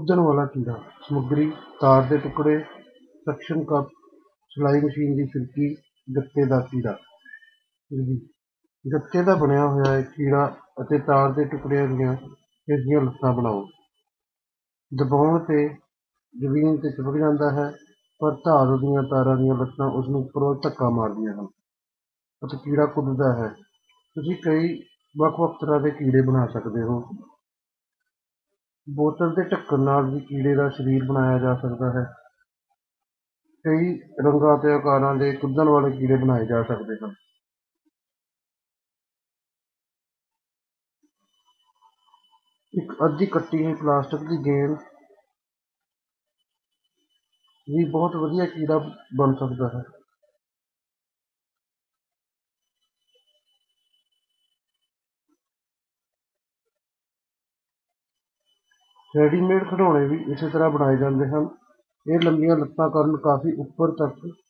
ਕੁੱਦਣ ਵਾਲਾ ਕੀੜਾ। ਸਮੱਗਰੀ: ਤਾਰ ਦੇ ਟੁਕੜੇ, ਸਕਸ਼ਨ ਕੱਪ, ਸਿਲਾਈ ਮਸ਼ੀਨ ਦੀ ਫਿਰਕੀ, ਗੱਤੇ ਦਾ ਕੀੜਾ। ਗੱਤੇ ਦਾ ਬਣਿਆ ਹੋਇਆ ਕੀੜਾ ਅਤੇ ਤਾਰ ਦੇ ਟੁਕੜਿਆਂ ਦੀਆਂ ਇਸ ਦੀਆਂ ਲੱਤਾਂ ਬਣਾਓ। ਦਬਾਉਣ 'ਤੇ ਜ਼ਮੀਨ 'ਤੇ ਚਿਪਕ ਜਾਂਦਾ ਹੈ, ਪਰ ਧਾਤੂ ਦੀਆਂ ਤਾਰਾਂ ਦੀਆਂ ਲੱਤਾਂ ਉਸ ਨੂੰ ਉੱਪਰੋਂ ਧੱਕਾ ਮਾਰਦੀਆਂ ਹਨ ਅਤੇ ਕੀੜਾ ਕੁੱਦਦਾ ਹੈ। ਤੁਸੀਂ ਕਈ ਵੱਖ-ਵੱਖ ਤਰ੍ਹਾਂ ਦੇ ਕੀੜੇ ਬਣਾ ਸਕਦੇ ਹੋ। ਬੋਤਲ ਦੇ ਢੱਕਣ ਨਾਲ ਵੀ ਕੀੜੇ ਦਾ ਸਰੀਰ ਬਣਾਇਆ ਜਾ ਸਕਦਾ ਹੈ। ਕਈ ਰੰਗਾਂ ਅਤੇ ਆਕਾਰਾਂ ਦੇ ਕੁੱਦਣ ਵਾਲੇ ਕੀੜੇ ਬਣਾਏ ਜਾ ਸਕਦੇ ਹਨ। ਇੱਕ ਅੱਧੀ ਕੱਟੀ ਹੋਈ ਪਲਾਸਟਿਕ ਦੀ ਗੇਂਦ ਵੀ ਬਹੁਤ ਵਧੀਆ ਕੀੜਾ ਬਣ ਸਕਦਾ ਹੈ। ਰੈਡੀਮੇਡ ਖਿਡੌਣੇ ਵੀ ਇਸੇ ਤਰ੍ਹਾਂ ਬਣਾਏ ਜਾਂਦੇ ਹਨ। ਇਹ ਲੰਬੀਆਂ ਲੱਤਾਂ ਕਾਰਨ ਕਾਫ਼ੀ ਉੱਪਰ ਤੱਕ